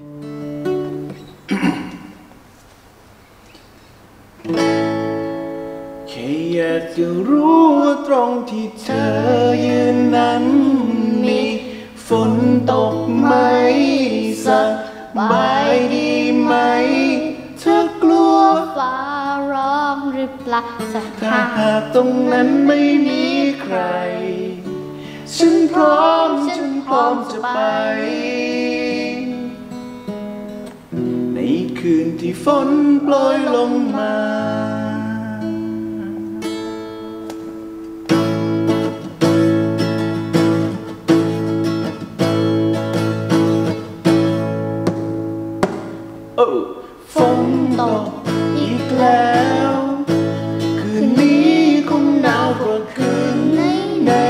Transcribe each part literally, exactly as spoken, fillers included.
แค่อยากจะรู้ว่าตรงที่เธอยืนนั้นมีฝนตกไหมสบายดีไหมเธอกลัวฟ้าร้องหรือเปล่าถ้าหากตรงนั้นไม่มีใครฉันพร้อมฉันพร้อมจะไปในคืนที่ฝนโปรยลงมาฝนตกอีกแล้วคืนนี้คงหนาวกว่าคืนไหน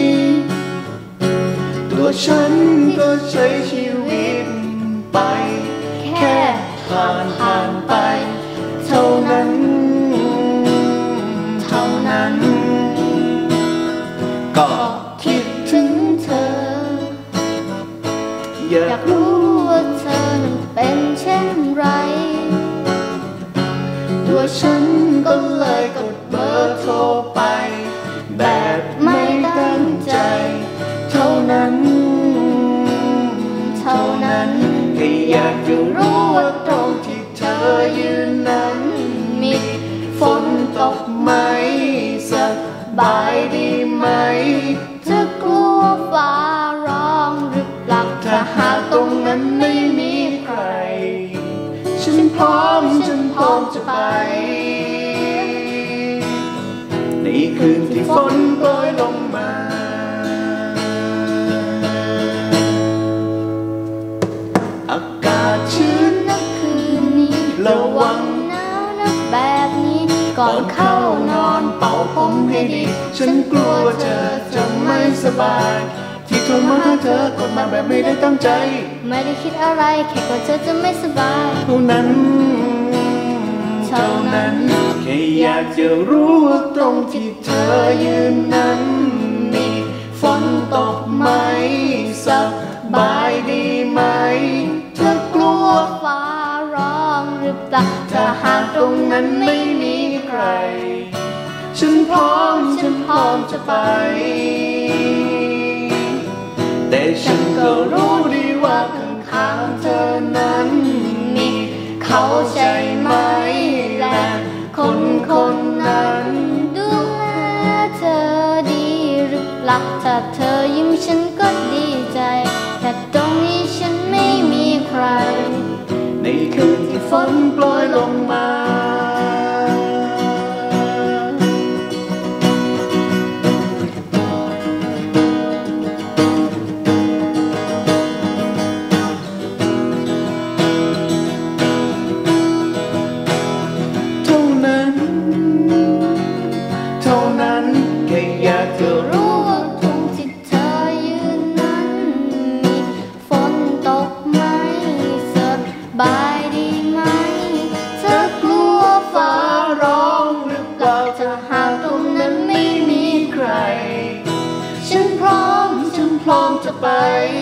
ๆตัวฉันก็ใช้ชีวิตไปแค่ผ่านผ่านไปเท่านั้นเท่านั้นก็คิดถึงเธออยากรู้ว่าเธอนั้นเป็นเช่นไรตัวฉันก็เลยกดเบอร์โทรไปแบบไม่ตั้งใจเท่านั้นเท่านั้นแค่อยากจะรู้ว่าตรงที่เธอยืนนั้นมีฝนตกไหมสบายดีไหมเธอกลัวฟ้าร้องหรือเปล่าถ้าหากตรงนั้นไม่มีใครฉันพร้อมฉันพร้อมจะไปในคืนที่ฝนโปรยลงมาอากาศชื้นนะคืนนี้ระวังหนาวนะแบบนี้ก่อนเข้านอนเป่าผมให้ดีฉันกลัวเธอจะไม่สบายที่โทรมาหาเธอกดมาแบบไม่ได้ตั้งใจไม่ได้คิดอะไรแค่กลัวเธอจะไม่สบายเท่านั้นเท่านั้นแค่อยากจะรู้ว่าตรงที่เธอยืนนั้นมีฝนตกไหมสบายดีไหมเธอกลัวฟ้าร้องหรือเปล่าถ้าหากตรงนั้นไม่มีใครฉันพร้อมฉันพร้อมจะไปแต่ฉันก็รู้ดีว่าข้างๆเธอนั้นมีเขาใจไหมและคนคนนั้นดูแลเธอดีหรือเปล่าถ้าเธอยิ้มฉันก็ดีใจแต่ตรงนี้ฉันไม่มีใครในคืนที่ฝนโปรยลงมาบายดีไหมเธอกลัวฟ้าร้องหรือเปล่าถ้าหากตรงนั้นไม่มีใครฉันพร้อมฉันพร้อมจะไป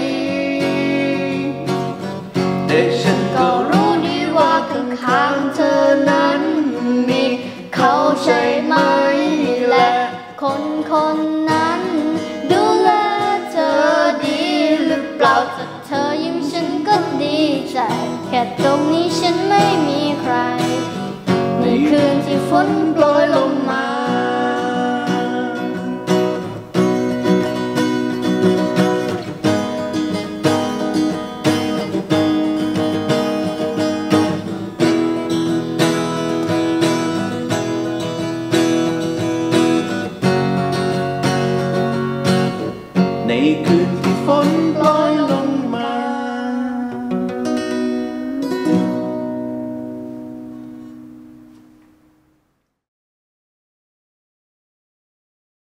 แต่ฉันก็รู้ดีว่าข้างๆเธอนั้นมีเขาใช่ไหมและคนคนนั้นดูแลเธอดีหรือเปล่าถ้าเธอยิ้มฉันก็ดีใจแค่ตรงนี้ฉันไม่มีใครในคืนที่ฝนโปร